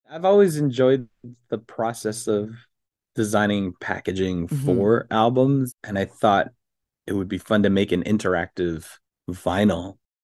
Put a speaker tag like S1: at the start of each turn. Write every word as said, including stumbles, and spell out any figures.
S1: I've always enjoyed the process of designing packaging
S2: Hmm.
S1: for albums, and I thought it would be fun to make an interactive vinyl